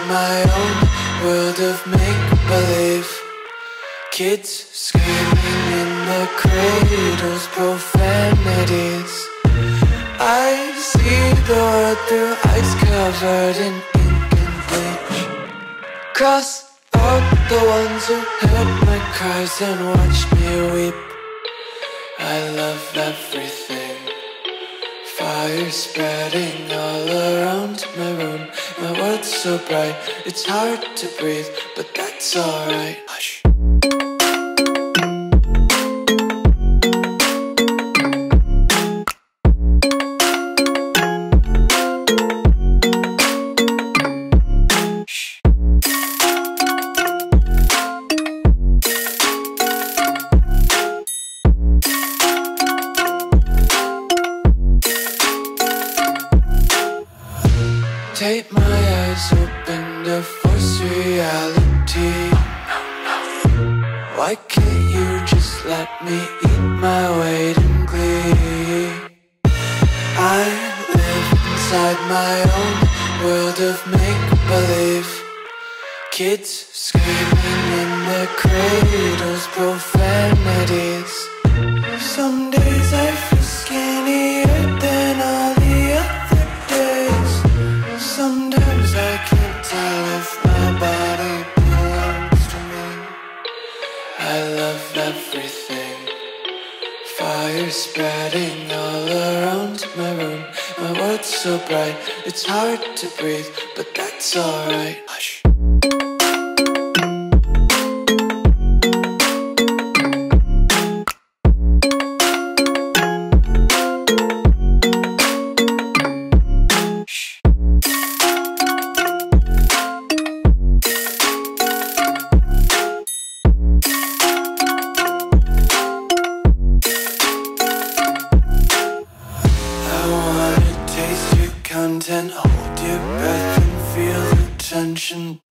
my own world of make-believe. Kids screaming in the cradles, profanities. I see the world through eyes covered in ink and bleach. Cross out the ones who heard my cries and watched me weep. I love everything. Fire spreading all around my room. My world's so bright, it's hard to breathe, but that's alright. Hush. Tape my eyes open to force reality. Why can't you just let me eat my weight in glee? I live inside my own world of make-believe. Kids screaming in their cradles, profanities. Some days I feel skinnier than all the other days. Sometimes I can't tell if my body belongs to me. I love everything. Fire spreading all around my room. My world's so bright, it's hard to breathe, but that's alright. Hush. Content, hold your breath and feel the tension.